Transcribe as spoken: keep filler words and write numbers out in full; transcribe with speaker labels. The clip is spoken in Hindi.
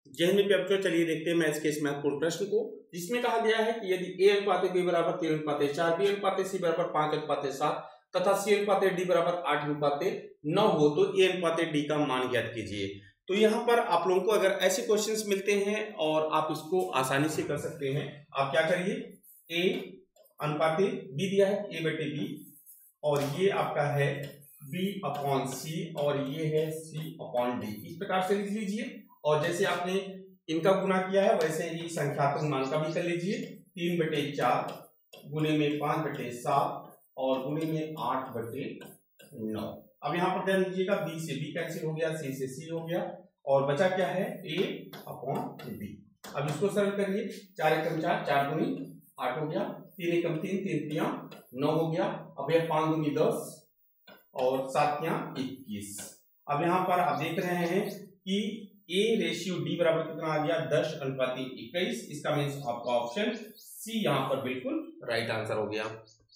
Speaker 1: जय हिंद में बच्चों, चलिए देखते हैं मैथ्स के इस महत्वपूर्ण प्रश्न को, जिसमें कहा गया है कि यदि ए अनुपात बी बराबर तीन अनुपात चार, बी अनुपात सी बराबर पांच अनुपात सात तथा सी अनुपात डी बराबर आठ अनुपात नौ हो तो ए अनुपात डी का मान ज्ञात कीजिए। तो यहाँ पर आप लोगों को अगर ऐसे क्वेश्चंस मिलते हैं और आप इसको आसानी से कर सकते हैं, आप क्या करिए, ए अनुपात बी दिया है, ए बटे बी, और ये आपका है बी अपॉन सी और ये है सी अपॉन डी। इस प्रकार से लिख लीजिए और जैसे आपने इनका गुना किया है वैसे ही संख्यात्मक मान का भी कर लीजिए। तीन बटे चार गुने में पांच बटे सात और गुने में आठ बटे नौ। अब यहाँ पर ध्यान दीजिएगा, बी से बी कैंसिल हो गया, सी से सी हो गया और बचा क्या है, ए अपॉन बी। अब इसको सरल करिए, चार एकम चार, चार गुनी आठ हो गया, तीन एकम तीन, तीन तिया नौ हो गया। अब यह पांच गुनी दस और सात तिया इक्कीस। अब यहाँ पर आप देख रहे हैं कि ए रेशियो डी बराबर कितना आ गया, दस अनुपात इक्कीस। इसका मीन्स आपका ऑप्शन सी यहाँ पर बिल्कुल राइट आंसर हो गया।